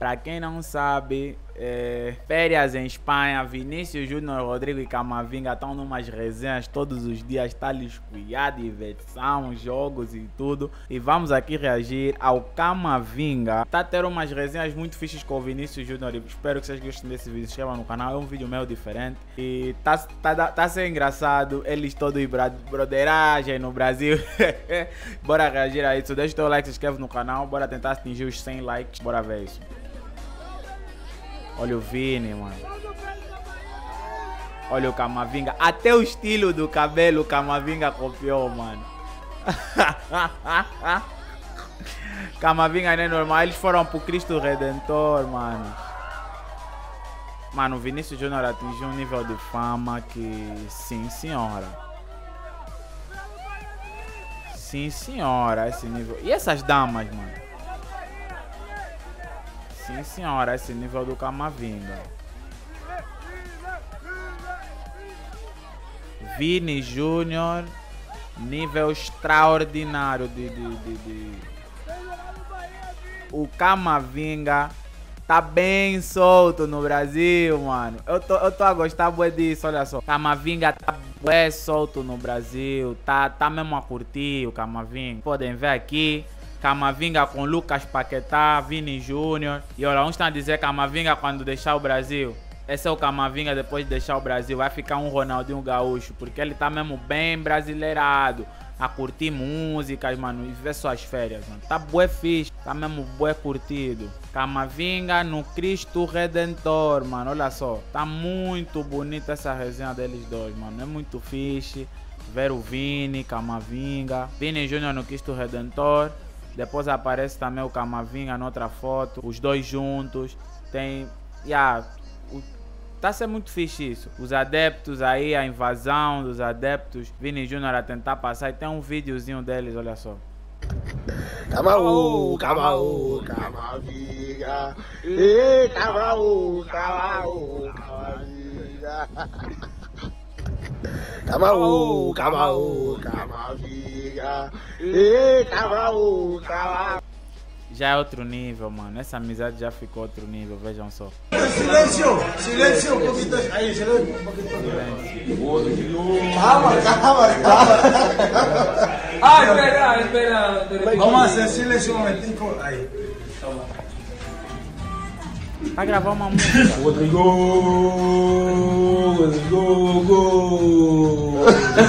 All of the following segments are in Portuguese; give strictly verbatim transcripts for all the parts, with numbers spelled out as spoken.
Pra quem não sabe, é, férias em Espanha, Vinícius Júnior, Rodrigo e Camavinga estão numas resenhas todos os dias, tá liscuiá, diversão, jogos e tudo. E vamos aqui reagir ao Camavinga. Tá tendo umas resenhas muito fixes com o Vinícius Júnior. Espero que vocês gostem desse vídeo. Se inscrevam no canal, é um vídeo meio diferente. E tá, tá, tá sendo engraçado, eles todos em broderagem no Brasil. Bora reagir a isso. Deixa o teu like, se inscreve no canal. Bora tentar atingir os cem likes. Bora ver isso. Olha o Vini, mano. Olha o Camavinga. Até o estilo do cabelo o Camavinga copiou, mano. Camavinga não é normal. Eles foram pro Cristo Redentor, mano. Mano, o Vinícius Júnior atingiu um nível de fama que... Sim, senhora. Sim, senhora, esse nível. E essas damas, mano? Sim, senhora, esse nível do Camavinga. Vini Júnior, nível extraordinário de, de, de, de... O Camavinga tá bem solto no Brasil, mano. Eu tô, eu tô a gostar bué disso, olha só. Camavinga tá bué solto no Brasil. Tá, tá mesmo a curtir o Camavinga. Podem ver aqui. Camavinga com Lucas Paquetá, Vini Júnior. E olha, uns estão a dizer Camavinga quando deixar o Brasil. Esse é o Camavinga depois de deixar o Brasil. Vai ficar um Ronaldinho Gaúcho. Porque ele tá mesmo bem brasileirado. A curtir músicas, mano. E ver suas férias, mano. Tá bué fixe. Tá mesmo bué curtido. Camavinga no Cristo Redentor, mano. Olha só. Tá muito bonita essa resenha deles dois, mano. É muito fixe. Ver o Vini, Camavinga. Vini Júnior no Cristo Redentor. Depois aparece também o Camavinga noutra foto. Os dois juntos. Tem... Yeah, o... Tá sendo muito fixe isso. Os adeptos aí, a invasão dos adeptos. Vini Júnior a tentar passar. E tem um videozinho deles, olha só. Camaú, Camaú, Camavinga. Ei, Camaú, Camaú, Camavinga. Camaú, Camaú, Camavinga. Ei, Camaú, Camaú. Já é outro nível, mano. Essa amizade já ficou outro nível, vejam só. Silêncio, silêncio, um pouquinho aí, silêncio, um pouquinho. Calma, calma, calma. Ah, espera, espera, espera. Vamos fazer silêncio um momentinho aí. Vai gravar uma música. Rodrigo, Rodrigo, go.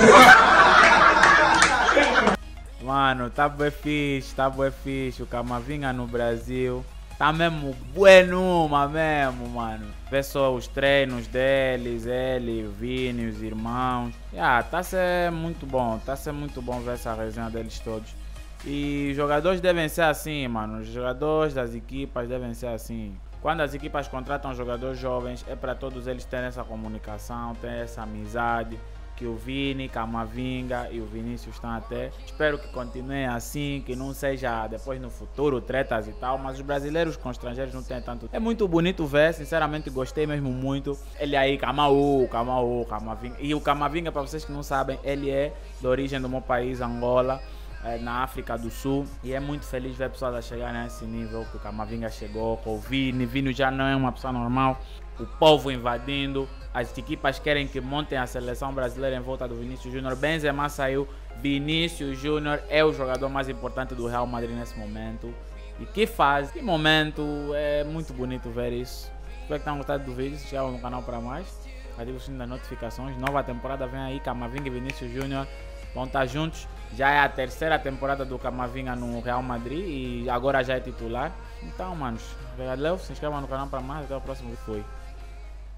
Mano, tá bué fixe, tá bué fixe. O Camavinga no Brasil tá mesmo bué numa mesmo, mano. Vê só os treinos deles, ele, o Vini, os irmãos. Yeah, tá sendo muito bom, tá sendo muito bom ver essa resenha deles todos. E os jogadores devem ser assim, mano. Os jogadores das equipas devem ser assim. Quando as equipas contratam jogadores jovens, é para todos eles terem essa comunicação, ter essa amizade. Que o Vini, Camavinga e o Vinícius estão até. Espero que continuem assim, que não seja depois no futuro tretas e tal. Mas os brasileiros com estrangeiros não tem tanto. É muito bonito ver, sinceramente gostei mesmo muito. Ele aí, Camaú, Camaú, Camavinga. E o Camavinga, para vocês que não sabem, ele é de origem do meu país, Angola. É, na África do Sul, e é muito feliz ver pessoas a chegar nesse nível que o Camavinga chegou, com o Vini. Vini já não é uma pessoa normal, o povo invadindo, as equipas querem que montem a seleção brasileira em volta do Vinícius Júnior. Benzema saiu, Vinícius Júnior é o jogador mais importante do Real Madrid nesse momento. E que faz, que momento, é muito bonito ver isso. Espero que tenham gostado do vídeo, se inscrevam no canal para mais, ative o sininho das notificações. Nova temporada vem aí, Camavinga e Vinícius Júnior vão estar juntos. Já é a terceira temporada do Camavinga no Real Madrid e agora já é titular. Então, manos, valeu, se inscrevam no canal para mais. Até o próximo vídeo. Foi.